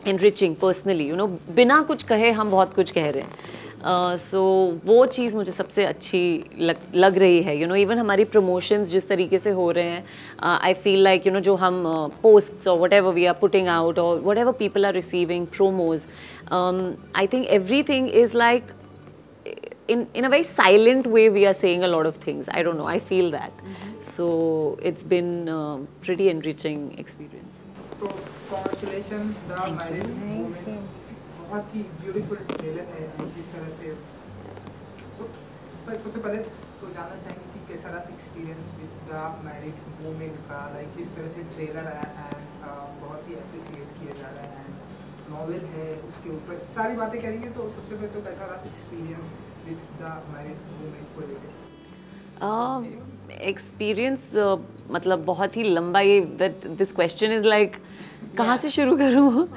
enriching personally, you know, बिना कुछ कहे हम बहुत कुछ कह रहे हैं. सो वो चीज़ मुझे सबसे अच्छी लग रही है. यू नो, इवन हमारी प्रमोशंस जिस तरीके से हो रहे हैं, I feel like, you know, जो हम पोस्ट्स और whatever we are putting out और whatever people are receiving promos, I think everything is like in a very silent way we are saying a lot of things. I don't know, I feel that. So it's been pretty enriching experience. So congratulations, the married woman. बहुत ही beautiful trailer है जिस तरह से. So सबसे पहले तो जानना चाहेंगे कि कैसा रहा experience with the married women का, लाइक जिस तरह से ट्रेलर आया एंड बहुत ही अप्रिशिएट किया जा रहा है, नॉवेल है उसके ऊपर सारी बातें करेंगे. तो सबसे पहले तो कैसा रहा experience with the married women को लेकर? एक्सपीरियंस मतलब बहुत ही लंबा, ये that this question is like कहाँ से शुरू करूँ?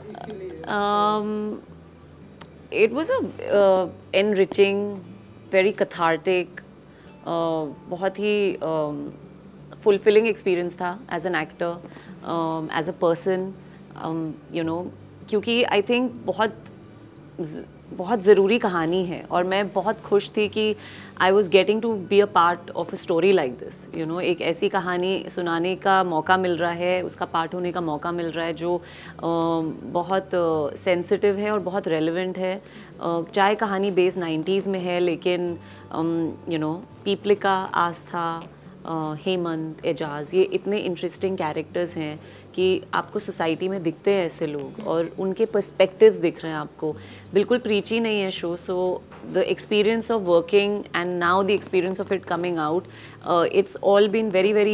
It was a enriching, very cathartic, बहुत ही fulfilling experience था as an actor, as a person, you know, क्योंकि I think बहुत ज़रूरी कहानी है और मैं बहुत खुश थी कि I was getting to be a part of a story like this. You know, एक ऐसी कहानी सुनाने का मौका मिल रहा है, उसका पार्ट होने का मौका मिल रहा है जो बहुत सेंसिटिव है और बहुत रेलेवेंट है. चाहे कहानी बेस 90s में है, लेकिन यू नो, पीपलिका, आस्था, हेमंत, एजाज, ये इतने इंटरेस्टिंग कैरेक्टर्स हैं कि आपको सोसाइटी में दिखते हैं ऐसे लोग और उनके पर्सपेक्टिव्स दिख रहे हैं आपको. बिल्कुल प्रीची नहीं है show. So the experience of working and now the experience of it coming out, it's all been very very.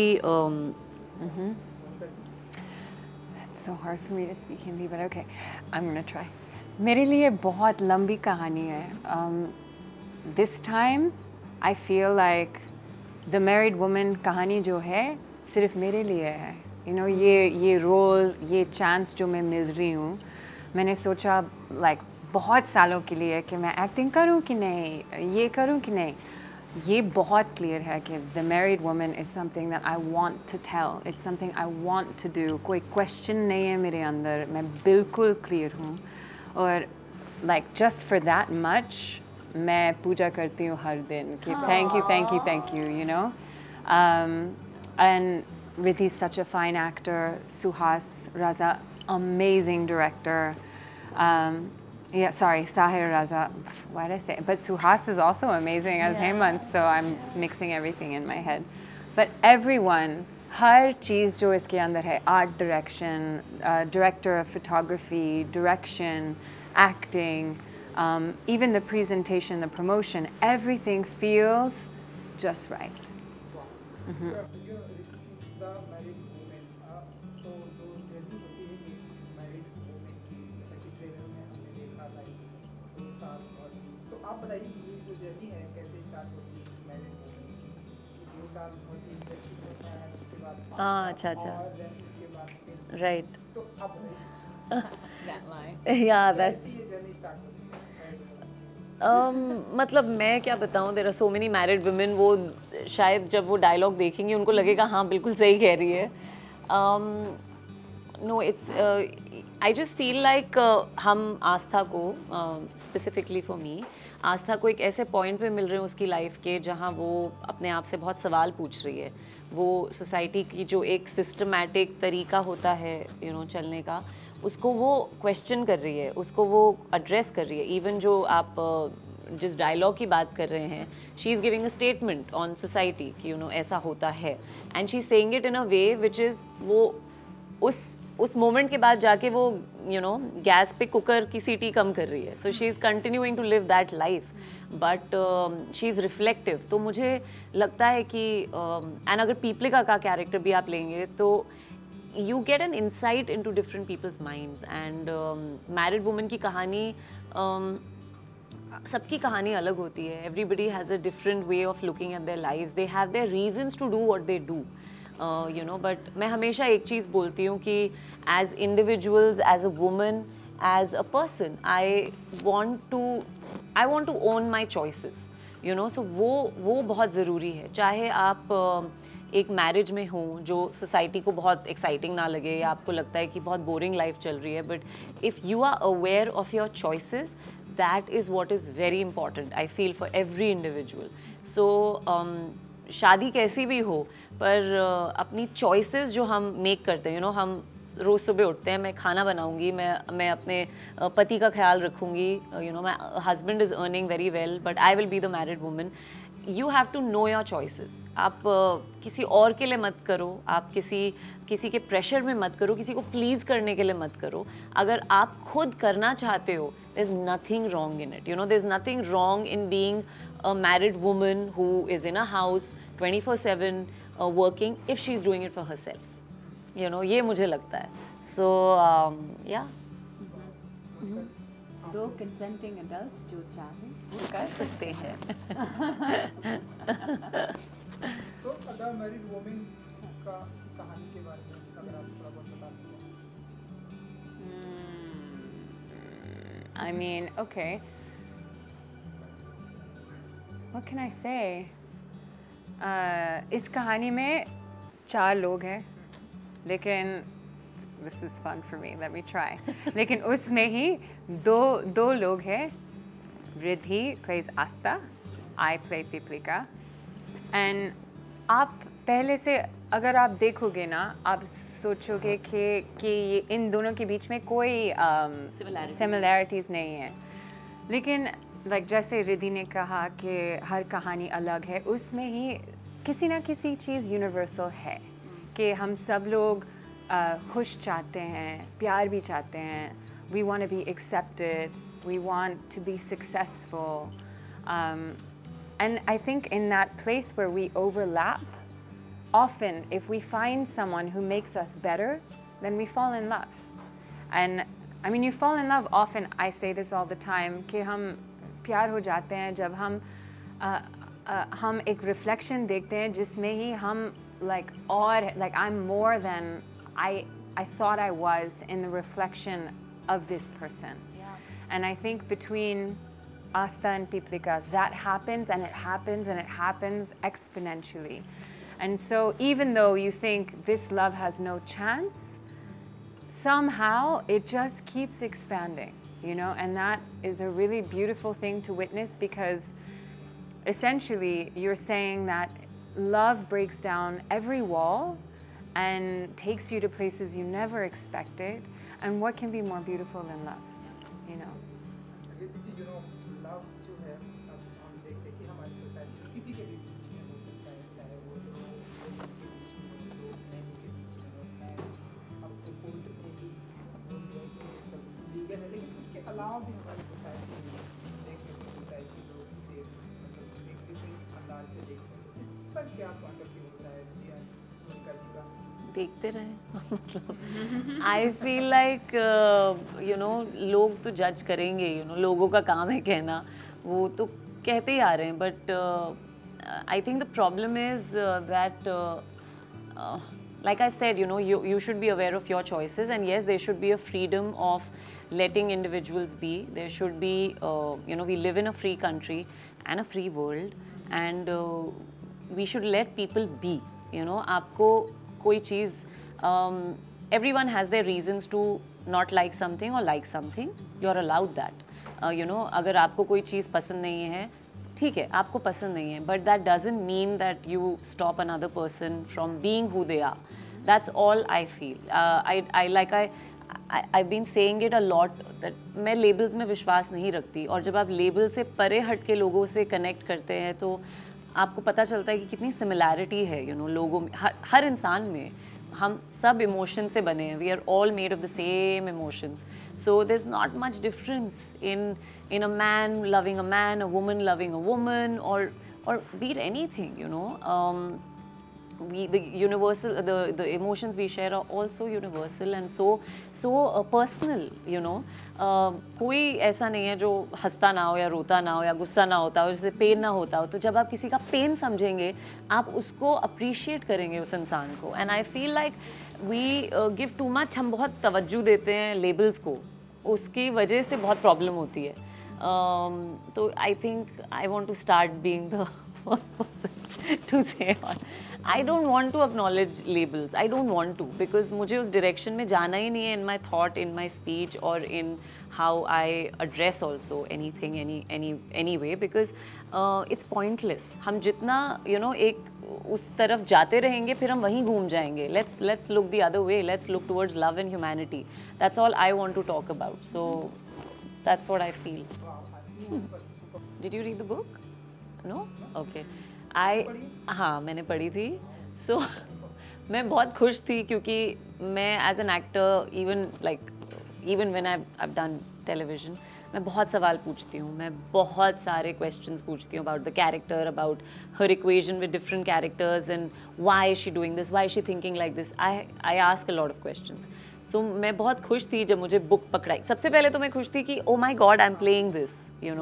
It's so hard for me to speak Hindi, but okay, I'm gonna try. मेरे लिए बहुत लंबी कहानी है. This time I feel like The Married Woman कहानी जो है सिर्फ मेरे लिए है. You know, ये रोल, ये चांस जो मैं मिल रही हूँ, मैंने सोचा like बहुत सालों के लिए कि मैं एक्टिंग करूँ कि नहीं, ये करूँ कि नहीं. ये बहुत क्लियर है कि The Married Woman is something that I want to tell. It's something I want to do. कोई क्वेश्चन नहीं है मेरे अंदर, मैं बिल्कुल क्लियर हूँ. और like just for that much मैं पूजा करती हूँ हर दिन कि thank you, you know. And Rithi's such a fine actor. Suhas Raza, amazing director. Yeah, sorry, Sahir Raza. Why did I say? But Suhas is also amazing as Hemant, so I'm mixing everything in my head. But everyone, हर चीज़ जो इसके अंदर है, art direction, director of photography, direction, acting, even the presentation, the promotion, everything feels just right. अच्छा अच्छा, right. या that मतलब मैं क्या बताऊँ, there are so many married women, वो शायद जब वो डायलॉग देखेंगे उनको लगेगा हाँ बिल्कुल सही कह रही है. No, it's I just feel like हम आस्था को, स्पेसिफिकली फॉर मी, आस्था को एक ऐसे पॉइंट पे मिल रहे हैं उसकी लाइफ के जहाँ वो अपने आप से बहुत सवाल पूछ रही है. वो सोसाइटी की जो एक सिस्टमैटिक तरीका होता है, यू नो, चलने का, उसको वो क्वेश्चन कर रही है, उसको वो एड्रेस कर रही है. इवन जो आप जिस डायलॉग की बात कर रहे हैं, she is giving a statement on society कि यू नो ऐसा होता है, and she is saying it in a way which is, वो उस मोमेंट के बाद जाके वो यू नो गैस पे कुकर की सीटी कम कर रही है. So she is continuing to live that life, but she is reflective. तो मुझे लगता है कि एंड अगर पीपलिका का कैरेक्टर भी आप लेंगे तो you get an insight into different people's minds. And married woman की कहानी, सबकी कहानी अलग होती है. Everybody has a different way of looking at their lives. They have their reasons to do what they do, you know. But मैं हमेशा एक चीज़ बोलती हूँ कि as individuals, as a woman, as a person, I want to own my choices, you know. So वो बहुत ज़रूरी है. चाहे आप एक मैरिज में हो जो सोसाइटी को बहुत एक्साइटिंग ना लगे या आपको लगता है कि बहुत बोरिंग लाइफ चल रही है, but if you are aware of your choices, that is what is very important I feel for every individual. So शादी कैसी भी हो, पर अपनी चॉइसेस जो हम मेक करते हैं, हम रोज़ सुबह उठते हैं, मैं खाना बनाऊंगी, मैं अपने पति का ख्याल रखूंगी, my husband is earning very well but I will be the married woman. You have to know your choices. आप किसी और के लिए मत करो, आप किसी के प्रेशर में मत करो, किसी को प्लीज़ करने के लिए मत करो. अगर आप खुद करना चाहते हो, there's nothing wrong in it. There's nothing wrong in being a married woman who is in a house 24/7 working if she's doing it for herself. ये मुझे लगता है. So yeah. दो कंसेंटिंग एडल्ट्स जो चाहें वो कर सकते हैं. तो अदा मैरिड वुमेन का कहानी के बारे में अगर आप थोड़ा बहुत बता सकें. I mean, okay. What can I say? इस कहानी में 4 लोग हैं, लेकिन this is fun for me. Let me try. लेकिन उसमें ही दो लोग हैं. Riddhi plays Asta. I play Piplika. And आप पहले से अगर आप देखोगे ना, आप सोचोगे कि ये इन दोनों के बीच में कोई similarities नहीं है. लेकिन जैसे रिद्धि ने कहा कि हर कहानी अलग है, उसमें ही किसी ना किसी चीज़ यूनिवर्सल है कि हम सब लोग खुश चाहते हैं, प्यार भी चाहते हैं. We want to be accepted. We want to be successful. And I think in that place where we overlap, often if we find someone who makes us better, then we fall in love. And I mean, you fall in love often, I say this all the time, कि हम प्यार हो जाते हैं जब हम एक reflection देखते हैं जिसमें ही हम I'm more than I thought I was in the reflection of this person. Yeah. And I think between Asta and Piplika, that happens and it happens and it happens exponentially. And so even though you think this love has no chance, somehow it just keeps expanding, and that is a really beautiful thing to witness, because essentially you're saying that love breaks down every wall and takes you to places you never expected. And what can be more beautiful than love, love जो है, अब हम देखते हैं कि हमारी society में किसी के भी बीच में हो सकता है, चाहे वो लोग के बीच में हो, लोग नहीं के बीच में हो. अब तो कोर्ट में भी बोल दिया कि ये सब लीगल है, लेकिन उसके अलावा भी हमारी सोसाइटी में देखने को मिलता है कि लोग इसे एक डिफरेंट अंदाज से देखते हैं. तो इस पर क्या पॉइंट ऑफ व्यू होता है मोनिका जी का? देखते रहे. आई फील लाइक लोग तो जज करेंगे, लोगों का काम है कहना, वो तो कहते ही आ रहे हैं. But I think the problem is that like I said, you should be aware of your choices, and yes, there should be a freedom of letting individuals be. There should be, we live in a free country and a free world, and we should let people be. आपको कोई चीज़, everyone has their reasons to not like something or like something. You're allowed that. अगर आपको कोई चीज़ पसंद नहीं है, ठीक है, आपको पसंद नहीं है, but that doesn't mean that you stop another person from being who they are. That's all I feel. I've been saying it a lot that मैं labels में विश्वास नहीं रखती, और जब आप label से परे हट के लोगों से connect करते हैं तो आपको पता चलता है कि कितनी similarity है लोगों में, हर इंसान में. हम सब emotion से बने हैं. We are all made of the same emotions. So there's not much difference in a man loving a man, a woman loving a woman, or be it anything. The emotions we share are also universal and so personal. कोई ऐसा नहीं है जो हंसता ना हो या रोता ना हो या गुस्सा ना होता हो, जैसे पेन ना होता हो. तो जब आप किसी का पेन समझेंगे, आप उसको अप्रिशिएट करेंगे उस इंसान को. And I feel like we give too much. हम बहुत तवज्जो देते हैं लेबल्स को, उसकी वजह से बहुत प्रॉब्लम होती है. तो I think I want to start being the first person to say on. I don't want to acknowledge labels. I don't want to because मुझे उस direction में जाना ही नहीं है in my thought, in my speech or in how I address also anything, any way because it's pointless. हम जितना एक उस तरफ जाते रहेंगे फिर हम वहीं घूम जाएंगे. Let's look the other way. Let's look towards love and humanity. That's all I want to talk about. So that's what I feel. Did you read the book? No? Okay. हाँ मैंने पढ़ी थी. So मैं बहुत खुश थी क्योंकि मैं as an actor even when I've done television मैं बहुत सवाल पूछती हूँ. मैं बहुत सारे questions पूछती हूँ about the character, about her equation with different characters and why is she doing this, why is she thinking like this. I ask a lot of questions. So मैं बहुत खुश थी जब मुझे book पकड़ाई. सबसे पहले तो मैं खुश थी कि oh my God I'm playing this.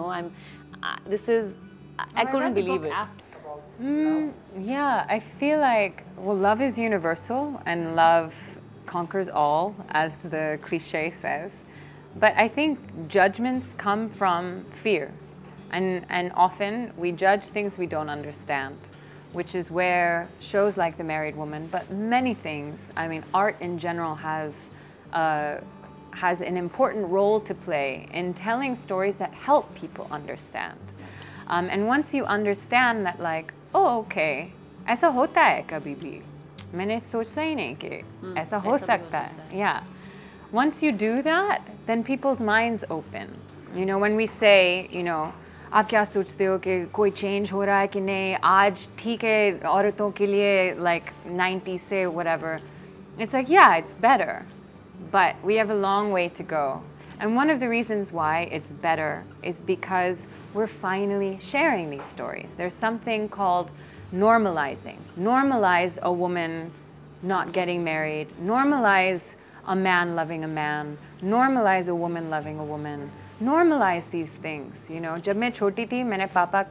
I couldn't believe it. Yeah, I feel like, well, love is universal and love conquers all, as the cliche says. But I think judgments come from fear. And often we judge things we don't understand, which is where shows like The Married Woman, but many things, I mean, art in general has an important role to play in telling stories that help people understand. And once you understand that, like, oh, okay, ऐसा होता है कभी भी, मैंने सोचा ही नहीं कि ऐसा हो सकता है. Yeah. Once you do that, then people's minds open. When we say, आप क्या सोचते हो कि कोई change हो रहा है कि नहीं, आज ठीक है औरतों के लिए, like 90 से whatever. It's like, yeah, it's better, but we have a long way to go. And one of the reasons why it's better is because we're finally sharing these stories. There's something called normalizing. Normalize a woman not getting married. Normalize a man loving a man. Normalize a woman loving a woman. Normalize these things. जब मैं छोटी थी, मेरे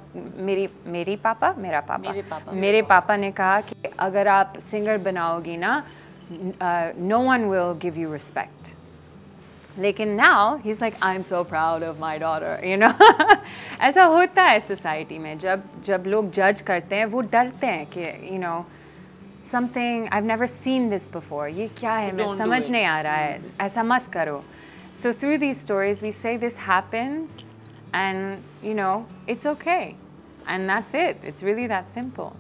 पापा ने कहा कि अगर आप singer बनाओगी ना, no one will give you respect. लेकिन now he's like, I'm so proud of my daughter, ऐसा होता है society में. जब लोग judge करते हैं, वो डरते हैं कि something I've never seen this before. ये क्या है, मैं समझ नहीं आ रहा है, ऐसा मत करो. So through these stories, we say this happens, and it's okay, and that's it. It's really that simple.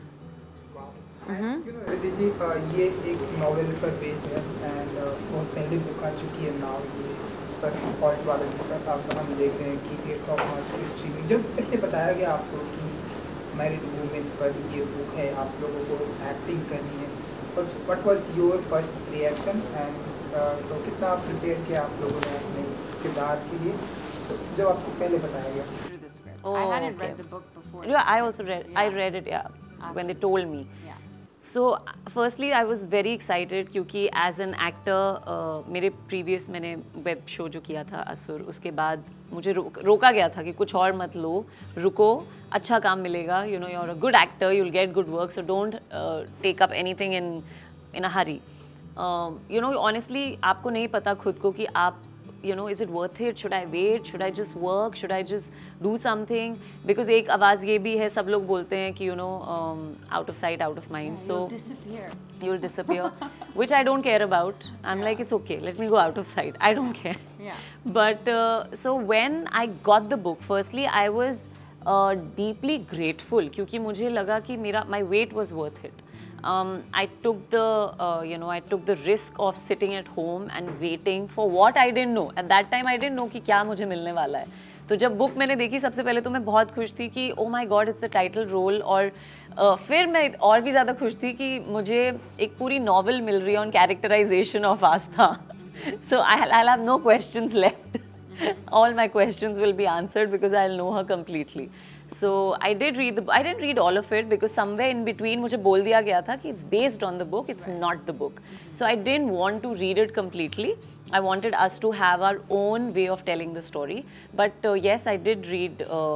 Riddhi जी, ये एक नॉवेल पर बेस्ड है एंड बहुत पहले बुक आ चुकी है नाउ. ये इस पर पॉइंट वाले बुक आप हम देख रहे हैं कि एक टॉप नॉच स्ट्रीमिंग. जब पहले बताया गया आपको कि मैरिड वुमेन पर ये बुक है, आप लोगों को एक्टिंग करनी है, what was your first reaction and तो कितना आप प्रिपेयर किया आप लोगों ने अपने इस किरदार के लिए, तो जब आपको पहले बताया गया? I hadn't read the book before. Yeah, I also read. I read it. Yeah, when they told me. Yeah. So firstly, I was very excited क्योंकि as an actor, मेरे previous मैंने web show जो किया था असुर, उसके बाद मुझे रोका गया था कि कुछ और मत लो, रुको, अच्छा काम मिलेगा. You're a good actor, you'll get good work, so don't take up anything in a hurry. Honestly, आपको नहीं पता खुद को कि आप is it worth it? Should I wait? Should I just work? Should I just do something? Because एक आवाज़ ये भी है, सब लोग बोलते हैं कि out of sight, out of mind. So you'll disappear, which I don't care about. I'm like, it's okay. Let me go out of sight. I don't care. Yeah. But so when I got the book, firstly I was deeply grateful क्योंकि मुझे लगा कि my wait was worth it. I took the risk of sitting at home and waiting for what I didn't know. At that time I didn't know कि क्या मुझे मिलने वाला है. तो जब बुक मैंने देखी सबसे पहले तो मैं बहुत खुश थी कि oh my God, it's the title role. और फिर मैं और भी ज़्यादा खुश थी कि मुझे एक पूरी नॉवल मिल रही है on characterization of Aastha. So I'll have no questions left. All my questions will be answered because I'll know her completely. So I didn't read all of it because somewhere in between मुझे बोल दिया गया था कि it's based on the book, it's not the book. So I didn't want to read it completely. I wanted us to have our own way of telling the story. But yes, I did read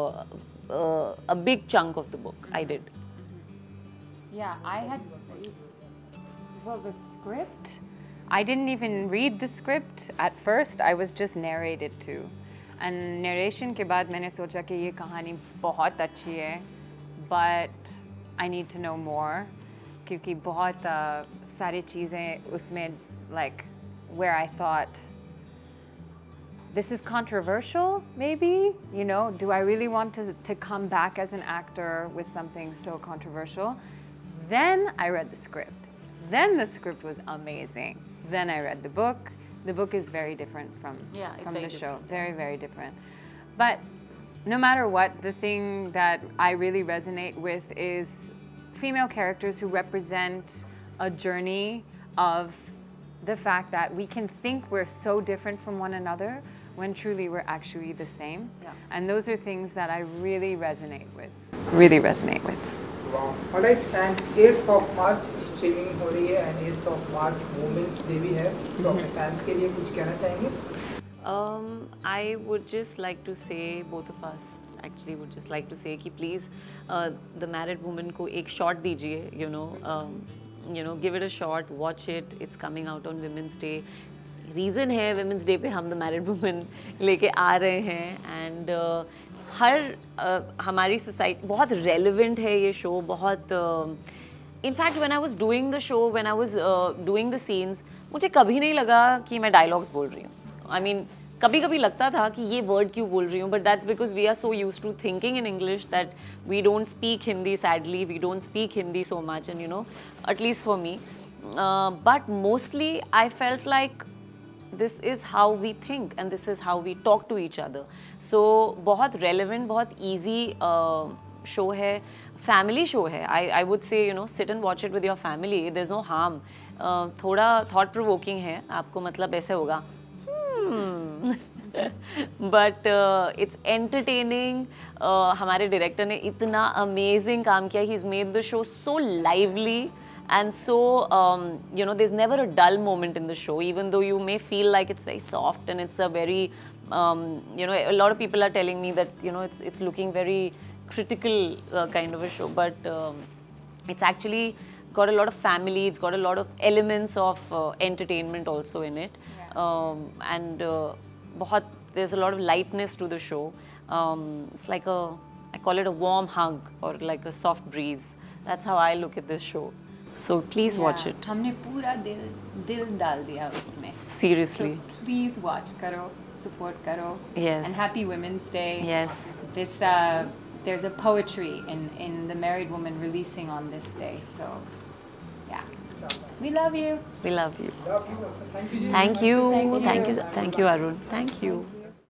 a big chunk of the book. I did. Yeah, well, the script, I didn't even read the script at first. I was just narrated to. And narration के बाद मैंने सोचा कि ये कहानी बहुत अच्छी है, but I need to know more. क्योंकि बहुत सारी चीज़ें उसमें like where I thought this is controversial, maybe, you know, do I really want to come back as an actor with something so controversial? Then I read the script. Then the script was amazing. Then I read the book. The book is very different from the show. Very, very different. But no matter what, the thing that I really resonate with is female characters who represent a journey of the fact that we can think we're so different from one another when truly we're actually the same. Yeah. And those are things that I really resonate with. Really resonate with. Wow. Alright, and 8th of March streaming हो रही है and 8th of March Women's Day भी है. So अपने fans के लिए कुछ कहना चाहेंगे? I would just like to say, both of us actually would just like to say कि please the married woman को एक shot दीजिए, you know, give it a shot, watch it. It's coming out on Women's Day. Reason है Women's Day पे हम the married woman लेके आ रहे हैं and हर हमारी society बहुत relevant है ये show, बहुत in fact when I was doing the show, when I was doing the scenes, मुझे कभी नहीं लगा कि मैं dialogues बोल रही हूँ. I mean कभी कभी लगता था कि ये word क्यों बोल रही हूँ, but that's because we are so used to thinking in English that we don't speak Hindi. Sadly, we don't speak Hindi so much, and you know, at least for me. But mostly, I felt like this is how we think and this is how we talk to each other. So बहुत relevant, बहुत easy show है, family show है. I would say, you know, sit and watch it with your family. There's no harm. थोड़ा thought provoking है. आपको मतलब ऐसे होगा. But it's entertaining. हमारे director ने इतना amazing काम किया. He's made the show so lively. And so, you know, there's never a dull moment in the show, even though you may feel like it's very soft and it's a very, you know, a lot of people are telling me that, you know, it's looking very critical kind of a show, but it's actually got a lot of family, it's got a lot of elements of entertainment also in it. Yeah. And there's a lot of lightness to the show. It's like I call it a warm hug or like a soft breeze. That's how I look at this show. So please watch it. हमने पूरा दिल डाल दिया उसमें. Seriously. So please watch करो, support करो. Yes. And happy Women's Day. Yes. This there's a poetry in the married woman releasing on this day. So yeah. We love you. We love you. Love you also. Thank you. Thank you. Thank you. Thank you, Arun. Thank you.